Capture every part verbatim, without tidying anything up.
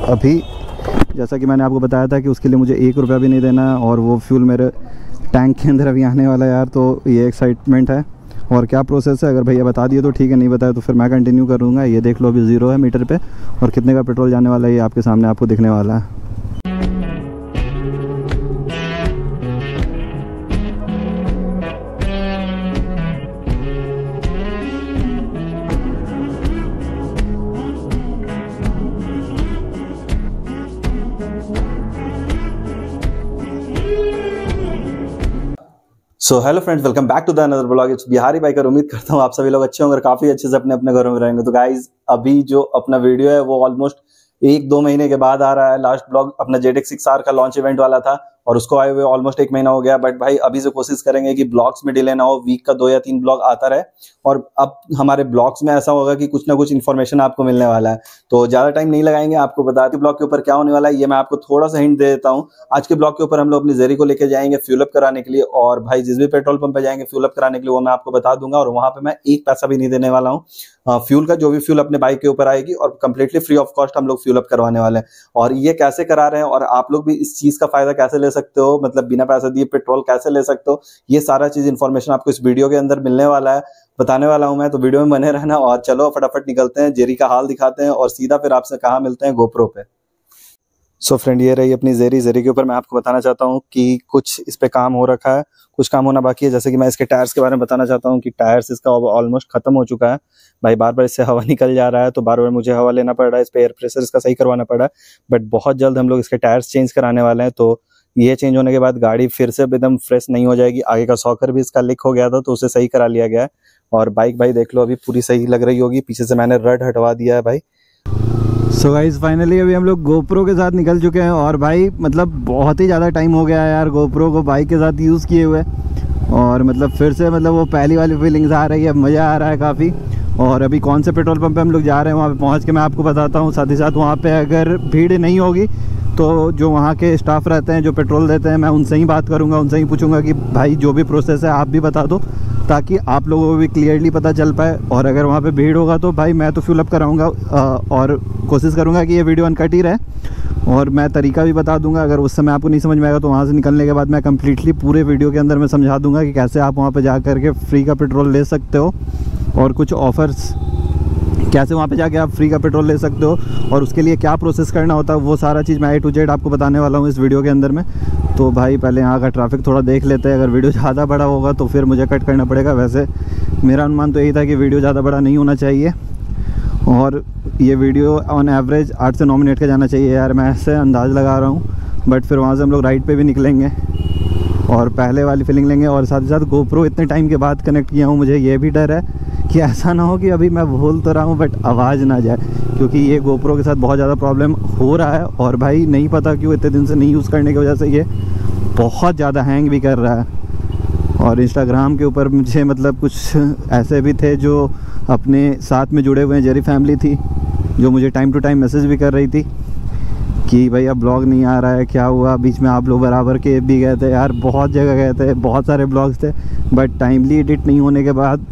अभी जैसा कि मैंने आपको बताया था कि उसके लिए मुझे एक रुपया भी नहीं देना है और वो फ्यूल मेरे टैंक के अंदर अभी आने वाला है यार। तो ये एक्साइटमेंट है। और क्या प्रोसेस है, अगर भैया बता दिए तो ठीक है, नहीं बताया तो फिर मैं कंटिन्यू करूँगा। ये देख लो अभी ज़ीरो है मीटर पे और कितने का पेट्रोल जाने वाला है ये आपके सामने आपको दिखने वाला है। So hello friends, welcome back to the another blog. It's Bihari biker. उम्मीद करता हूँ आप सभी लोग अच्छे होंगे और काफी अच्छे से अपने अपने घरों में रहेंगे। तो गाइज अभी जो अपना वीडियो है वो ऑलमोस्ट एक दो महीने के बाद आ रहा है। लास्ट ब्लॉग अपना जेड एक्स सिक्स आर का लॉन्च इवेंट वाला था और उसको आए हुए ऑलमोस्ट एक महीना हो गया। बट भाई अभी से कोशिश करेंगे कि ब्लॉग्स में डिले ना हो, वीक का दो या तीन ब्लॉग आता रहे। और अब हमारे ब्लॉग्स में ऐसा होगा कि कुछ ना कुछ इन्फॉर्मेशन आपको मिलने वाला है, तो ज्यादा टाइम नहीं लगाएंगे। आपको बताते ब्लॉग के ऊपर क्या होने वाला है ये मैं आपको थोड़ा सा हिंट दे देता हूँ। आज के ब्लॉग के ऊपर हम लोग अपनी जेरी को लेके जाएंगे फ्यूल अप कराने के लिए, और भाई जिस भी पेट्रोल पंप पे जाएंगे फ्यूल अप कराने के लिए वो मैं आपको बता दूंगा। और वहां पे मैं एक पैसा भी नहीं देने वाला हूँ फ्यूल का, जो भी फ्यूल अपने बाइक के ऊपर आएगी और कंप्लीटली फ्री ऑफ कॉस्ट हम लोग फ्यूल अप करवाने वाले हैं। और ये कैसे करा रहे हैं और आप लोग भी इस चीज का फायदा कैसे ले सकते हो, मतलब बिना पैसे दिए पेट्रोल कैसे ले सकते हो, ये सारा चीज इन्फॉर्मेशन आपको इस वीडियो के अंदर मिलने वाला है, बताने वाला हूं मैं। तो वीडियो में बने रहना और चलो फटाफट निकलते हैं, जेरी का हाल दिखाते हैं और सीधा फिर आपसे कहाँ मिलते हैं गोप्रो पे। सो so फ्रेंड, ये रही अपनी जेरी। जेरी के ऊपर मैं आपको बताना चाहता हूँ कि कुछ इस पे काम हो रखा है, कुछ काम होना बाकी है। जैसे कि मैं इसके टायर्स के बारे में बताना चाहता हूँ कि टायर्स इसका ऑलमोस्ट खत्म हो चुका है भाई। बार बार इससे हवा निकल जा रहा है तो बार बार मुझे हवा लेना पड़ रहा है, इस पे एयर प्रेशर इसका सही करवाना पड़ रहा है। बट बहुत जल्द हम लोग इसके टायर्स चेंज कराने वाले हैं। तो ये चेंज होने के बाद गाड़ी फिर से एकदम फ्रेश नहीं हो जाएगी। आगे का सॉकर भी इसका लीक हो गया था तो उसे सही करा लिया गया है। और बाइक भाई देख लो अभी पूरी सही लग रही होगी, पीछे से मैंने रड हटवा दिया है भाई। सो गाइस फाइनली अभी हम लोग गोप्रो के साथ निकल चुके हैं और भाई मतलब बहुत ही ज़्यादा टाइम हो गया है यार गोप्रो को बाइक के साथ यूज़ किए हुए। और मतलब फिर से मतलब वो पहली वाली फीलिंग्स आ रही है, मज़ा आ रहा है काफ़ी। और अभी कौन से पेट्रोल पंप पे हम लोग जा रहे हैं वहाँ पे पहुँच के मैं आपको बताता हूँ। साथ ही साथ वहाँ पे अगर भीड़ नहीं होगी तो जो वहाँ के स्टाफ रहते हैं जो पेट्रोल देते हैं मैं उनसे ही बात करूँगा, उनसे ही पूछूंगा कि भाई जो भी प्रोसेस है आप भी बता दो ताकि आप लोगों को भी क्लियरली पता चल पाए। और अगर वहाँ पे भीड़ होगा तो भाई मैं तो फ्यूल अप कराऊँगा और कोशिश करूँगा कि ये वीडियो अनकट ही रहे। और मैं तरीका भी बता दूंगा, अगर उस समय आपको नहीं समझ में आएगा तो वहाँ से निकलने के बाद मैं कम्प्लीटली पूरे वीडियो के अंदर मैं समझा दूंगा कि कैसे आप वहाँ पर जा कर के फ्री का पेट्रोल ले सकते हो और कुछ ऑफ़र्स कैसे वहाँ पे जाके आप फ्री का पेट्रोल ले सकते हो और उसके लिए क्या प्रोसेस करना होता है, वो सारा चीज़ मैं ए टू जेड आपको बताने वाला हूँ इस वीडियो के अंदर में। तो भाई पहले यहाँ का ट्रैफिक थोड़ा देख लेते हैं। अगर वीडियो ज़्यादा बड़ा होगा तो फिर मुझे कट करना पड़ेगा। वैसे मेरा अनुमान तो यही था कि वीडियो ज़्यादा बड़ा नहीं होना चाहिए और ये वीडियो ऑन एवरेज आठ से नौ मिनट का जाना चाहिए यार, मैं ऐसे अंदाज़ लगा रहा हूँ। बट फिर वहाँ से हम लोग राइड पे भी निकलेंगे और पहले वाली फीलिंग लेंगे। और साथ ही साथ गोप्रो इतने टाइम के बाद कनेक्ट किया हूँ, मुझे ये भी डर है कि ऐसा ना हो कि अभी मैं बोल तो रहा हूँ बट आवाज़ ना जाए, क्योंकि ये गोप्रो के साथ बहुत ज़्यादा प्रॉब्लम हो रहा है। और भाई नहीं पता क्यों इतने दिन से नहीं यूज़ करने की वजह से ये बहुत ज़्यादा हैंग भी कर रहा है। और इंस्टाग्राम के ऊपर मुझे मतलब कुछ ऐसे भी थे जो अपने साथ में जुड़े हुए हैं, जेरी फैमिली थी जो मुझे टाइम टू टाइम मैसेज भी कर रही थी कि भाई अब ब्लॉग नहीं आ रहा है, क्या हुआ। बीच में आप लोग बराबर के भी गए थे यार, बहुत जगह गए थे, बहुत सारे ब्लॉग्स थे बट टाइमली एडिट नहीं होने के बाद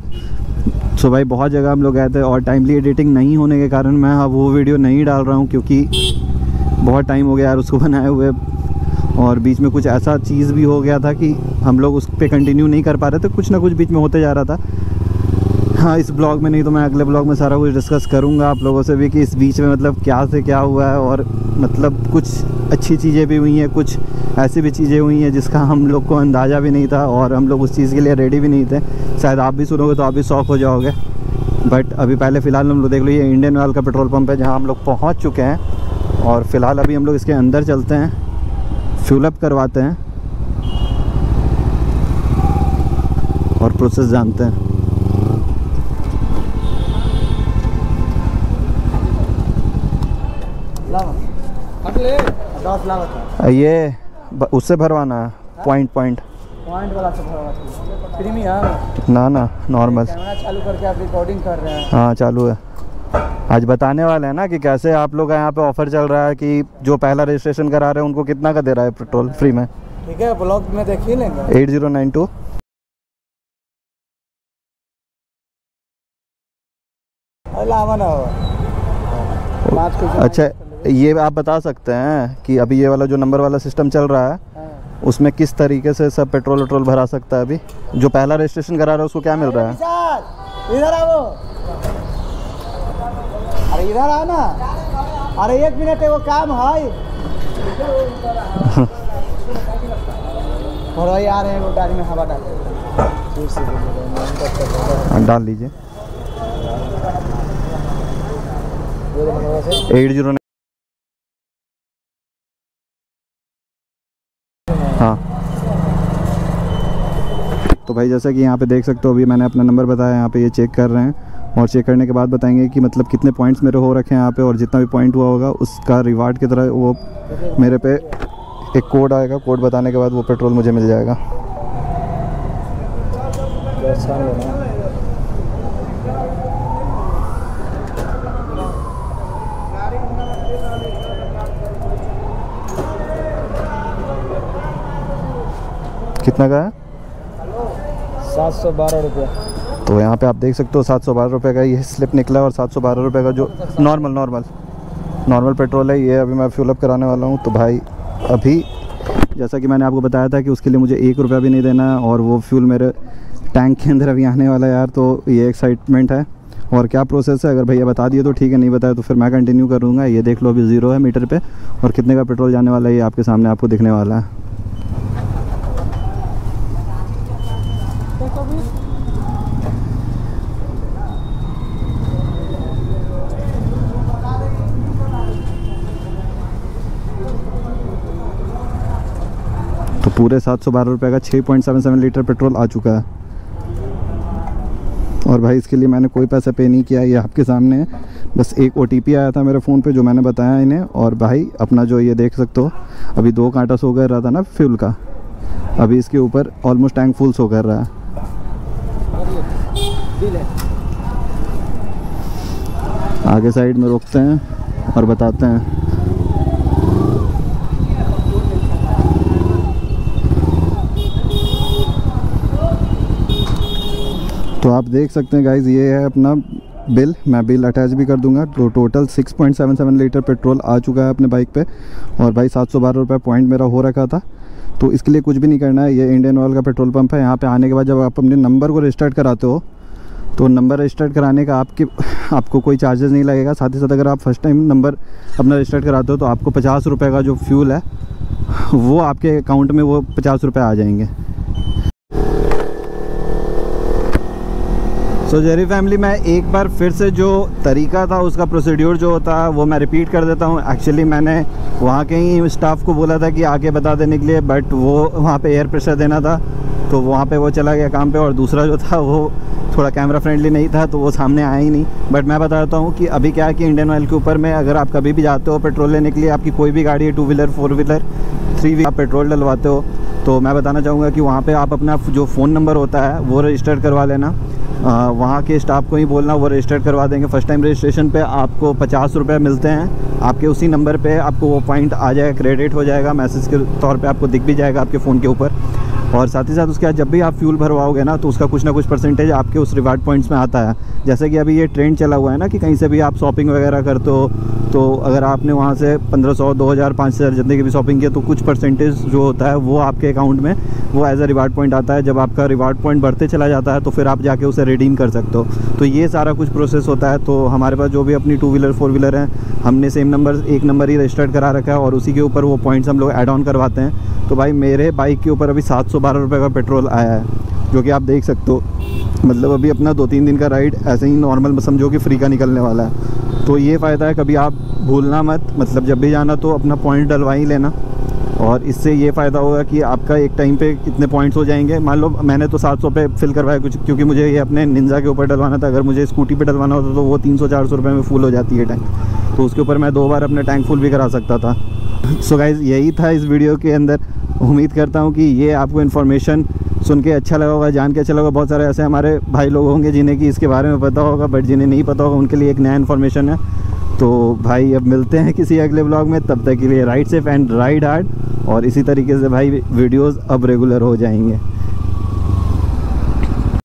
सो भाई बहुत जगह हम लोग गए थे और टाइमली एडिटिंग नहीं होने के कारण मैं अब वो वीडियो नहीं डाल रहा हूँ क्योंकि बहुत टाइम हो गया यार उसको बनाए हुए। और बीच में कुछ ऐसा चीज़ भी हो गया था कि हम लोग उस पर कंटिन्यू नहीं कर पा रहे थे, कुछ ना कुछ बीच में होते जा रहा था। हाँ इस ब्लॉग में नहीं तो मैं अगले ब्लॉग में सारा कुछ डिस्कस करूँगा आप लोगों से भी कि इस बीच में मतलब क्या से क्या हुआ है। और मतलब कुछ अच्छी चीज़ें भी हुई हैं, कुछ ऐसी भी चीज़ें हुई हैं जिसका हम लोग को अंदाज़ा भी नहीं था और हम लोग उस चीज़ के लिए रेडी भी नहीं थे। शायद आप भी सुनोगे तो आप भी शॉक हो जाओगे। बट अभी पहले फ़िलहाल हम लोग देख लो, ये इंडियन ऑयल का पेट्रोल पंप है जहाँ हम लोग पहुँच चुके हैं। और फ़िलहाल अभी हम लोग इसके अंदर चलते हैं, फ्यूल अप करवाते हैं और प्रोसेस जानते हैं। ये उससे भरवाना है पॉइंट पॉइंट पॉइंट वाला से भरवा प्रीमियम ना ना नॉर्मल। कैमरा चालू करके आप रिकॉर्डिंग कर रहे हैं? हाँ चालू है। आज बताने वाले हैं ना कि कैसे आप लोग यहाँ पे ऑफर चल रहा है कि जो पहला रजिस्ट्रेशन करा रहे हैं उनको कितना का दे रहा है पेट्रोल फ्री में। ठीक है ब्लॉग में देख ही लेंगे। एट जीरो नाइन टू लावा ना हो। अच्छा ये आप बता सकते हैं कि अभी ये वाला जो नंबर वाला सिस्टम चल रहा है उसमें किस तरीके से सब पेट्रोल वेट्रोल भरा सकता है? अभी जो पहला रजिस्ट्रेशन करा रहा है उसको क्या मिल रहा है? इधर आओ, अरे इधर आओ ना, अरे एक मिनट है, वो काम है। और वही आ रहे हैं वो गाड़ी में हवा डाल डाल लीजिए। एट जीरो हाँ। तो भाई जैसा कि यहाँ पे देख सकते हो अभी मैंने अपना नंबर बताया, यहाँ पे ये चेक कर रहे हैं और चेक करने के बाद बताएंगे कि मतलब कितने पॉइंट्स मेरे हो रखे हैं यहाँ पे, और जितना भी पॉइंट हुआ होगा उसका रिवार्ड की तरह वो मेरे पे एक कोड आएगा, कोड बताने के बाद वो पेट्रोल मुझे मिल जाएगा। कितना का है? सात सौ बारह रुपये। तो यहाँ पे आप देख सकते हो सात सौ बारह रुपये का ये स्लिप निकला, और सात सौ बारह रुपये का जो नॉर्मल नॉर्मल नॉर्मल पेट्रोल है ये अभी मैं फ्यूल अप कराने वाला हूँ। तो भाई अभी जैसा कि मैंने आपको बताया था कि उसके लिए मुझे एक रुपया भी नहीं देना है, और वो फ्यूल मेरे टैंक के अंदर अभी आने वाला है यार। तो ये एक्साइटमेंट है। और क्या प्रोसेस है, अगर भैया बता दिए तो ठीक है, नहीं बताया तो फिर मैं कंटिन्यू करूँगा। ये देख लो अभी ज़ीरो है मीटर पे, और कितने का पेट्रोल जाने वाला है ये आपके सामने आपको दिखने वाला है। तो पूरे सात सौ बारह रुपये का छः point seven seven litre petrol आ चुका है। और भाई इसके लिए मैंने कोई पैसा पे नहीं किया, ये आपके सामने है। बस एक ओटीपी आया था मेरे फ़ोन पे जो मैंने बताया इन्हें। और भाई अपना जो ये देख सकते हो अभी दो कांटा सो कर रहा था ना फ्यूल का, अभी इसके ऊपर ऑलमोस्ट टैंक फुल सो कर रहा है। आगे साइड में रोकते हैं और बताते हैं। तो आप देख सकते हैं गाइज़ ये है अपना बिल, मैं बिल अटैच भी कर दूंगा। तो total six point seven seven litre petrol आ चुका है अपने बाइक पे। और भाई सात सौ बारह रुपये पॉइंट मेरा हो रखा था। तो इसके लिए कुछ भी नहीं करना है, ये इंडियन ऑयल का पेट्रोल पंप है। यहाँ पे आने के बाद जब आप अपने नंबर को रजिस्टर्ड कराते हो तो नंबर रजिस्टर्ड कराने का आपके आपको कोई चार्जेस नहीं लगेगा। साथ ही साथ अगर आप फर्स्ट टाइम नंबर अपना रजिस्टर्ड कराते हो तो आपको पचास रुपये का जो फ्यूल है वो आपके अकाउंट में वो पचास रुपये आ जाएंगे। सो जेरी फैमिली, मैं एक बार फिर से जो तरीका था उसका प्रोसीड्यूर जो होता है वो मैं रिपीट कर देता हूँ। एक्चुअली मैंने वहाँ के ही स्टाफ को बोला था कि आके बता देने के लिए, बट वो वहाँ पे एयर प्रेशर देना था तो वहाँ पे वो चला गया काम पे, और दूसरा जो था वो थोड़ा कैमरा फ्रेंडली नहीं था तो वो सामने आया ही नहीं। बट मैं बता देता हूँ कि अभी क्या है कि इंडियन ऑयल के ऊपर में अगर आप कभी भी जाते हो पेट्रोल लेने के लिए, आपकी कोई भी गाड़ी है, two wheeler four wheeler three wheeler, आप पेट्रोल डलवाते हो तो मैं बताना चाहूँगा कि वहाँ पे आप अपना जो फ़ोन नंबर होता है वो रजिस्टर करवा लेना। आ, वहाँ के स्टाफ को ही बोलना, वो रजिस्टर करवा देंगे। फर्स्ट टाइम रजिस्ट्रेशन पे आपको पचास रुपये मिलते हैं, आपके उसी नंबर पे आपको वो पॉइंट आ जाएगा, क्रेडिट हो जाएगा, मैसेज के तौर पे आपको दिख भी जाएगा आपके फ़ोन के ऊपर। और साथ ही साथ उसके बाद जब भी आप फ्यूल भरवाओगे ना तो उसका कुछ ना कुछ परसेंटेज आपके उस रिवार्ड पॉइंट्स में आता है। जैसे कि अभी ये ट्रेंड चला हुआ है ना कि कहीं से भी आप शॉपिंग वगैरह करते हो तो अगर आपने वहाँ से पंद्रह सौ दो हज़ार पाँच हज़ार जितने की भी शॉपिंग किया तो कुछ परसेंटेज जो होता है वो आपके अकाउंट में वो एज अ रिवार्ड पॉइंट आता है। जब आपका रिवार्ड पॉइंट बढ़ते चला जाता है तो फिर आप जाके उसे रिडीम कर सकते हो। तो ये सारा कुछ प्रोसेस होता है। तो हमारे पास जो भी अपनी टू व्हीलर फोर व्हीलर हैं, हमने सेम नंबर एक नंबर ही रजिस्टर्ड करा रखा है और उसी के ऊपर वो पॉइंट्स हम लोग ऐड ऑन करवाते हैं। तो भाई मेरे बाइक के ऊपर अभी सात सौ बारह रुपये का पेट्रोल आया है, जो कि आप देख सकते हो। मतलब अभी अपना दो तीन दिन का राइड ऐसे ही नॉर्मल समझो कि फ्री का निकलने वाला है। तो ये फ़ायदा है, कभी आप भूलना मत, मतलब जब भी जाना तो अपना पॉइंट डलवा ही लेना। और इससे ये फ़ायदा होगा कि आपका एक टाइम पे कितने पॉइंट्स हो जाएंगे। मान लो मैंने तो सात सौ पे फिल करवाया कुछ, क्योंकि मुझे ये अपने निंजा के ऊपर डलवाना था। अगर मुझे स्कूटी पे डलवाना होता तो वो तीन सौ चार सौ रुपये में फुल हो जाती है टैंक, तो उसके ऊपर मैं दो बार अपने टैंक फुल भी करा सकता था। सो गाइज़ यही था इस वीडियो के अंदर। उम्मीद करता हूँ कि ये आपको इन्फॉर्मेशन सुन के अच्छा लगा होगा, जान के अच्छा लगा। बहुत सारे ऐसे हमारे भाई लोग होंगे जिन्हें कि इसके बारे में पता होगा, बट जिन्हें नहीं पता होगा उनके लिए एक नया इन्फॉर्मेशन है। तो भाई अब मिलते हैं किसी अगले ब्लॉग में, तब तक के लिए ride safe and ride hard. और इसी तरीके से भाई वीडियोस अब रेगुलर हो जाएंगे।